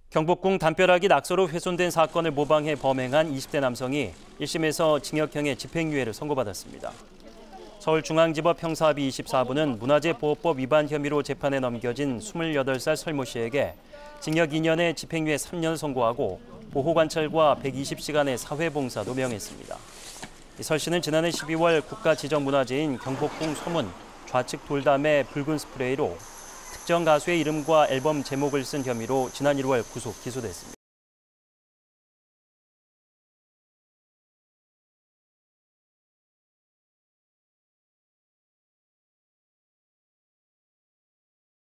경복궁 담벼락이 낙서로 훼손된 사건을 모방해 범행한 20대 남성이 1심에서 징역형의 집행유예를 선고받았습니다. 서울중앙지법 형사합의 24부는 문화재보호법 위반 혐의로 재판에 넘겨진 28살 설모 씨에게 징역 2년에 집행유예 3년을 선고하고 보호관찰과 120시간의 사회봉사도 명했습니다. 설 씨는 지난해 12월 국가지정문화재인 경복궁 서문 좌측 돌담에 붉은 스프레이로 특정 가수의 이름과 앨범 제목을 쓴 혐의로 지난 1월 구속 기소됐습니다.